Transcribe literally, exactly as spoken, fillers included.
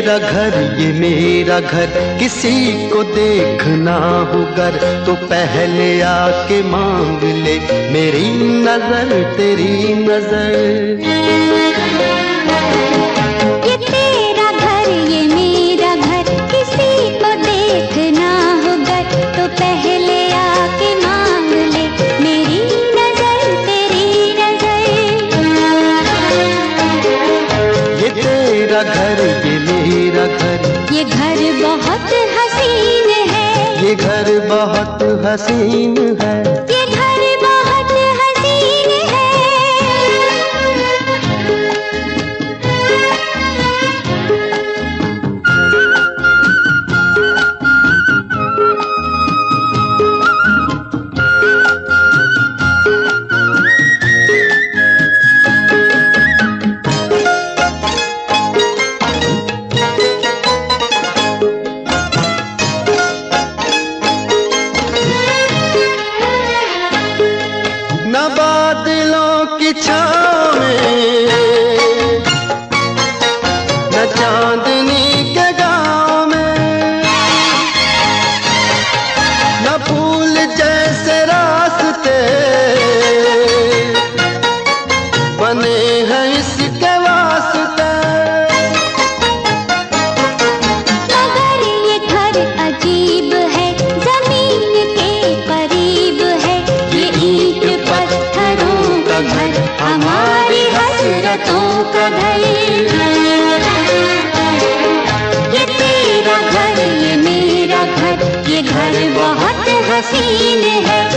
तेरा घर ये मेरा घर, किसी को देखना हो गर तो पहले आके मांग ले मेरी नजर तेरी नजर। ये तेरा घर ये मेरा घर, किसी को देखना हो गर तो पहले आके मांग ले मेरी नजर तेरी नजर। ये तेरा घर ये मेरा घर, ये घर बहुत हसीन है, ये घर बहुत हसीन है, ये घर बहुत हसीन है। न बादलों की छाँव में, न चांदनी के गाँव में, न फूल जैसे रास्ते बने हैं इसके वास्ते। मगर ये घर अजीब है, जमीन के करीब है, ये ईंट पत्थरों का घर, हमारी हसरतों का घर। ये तेरा घर ये मेरा घर, ये घर बहुत हसीन है,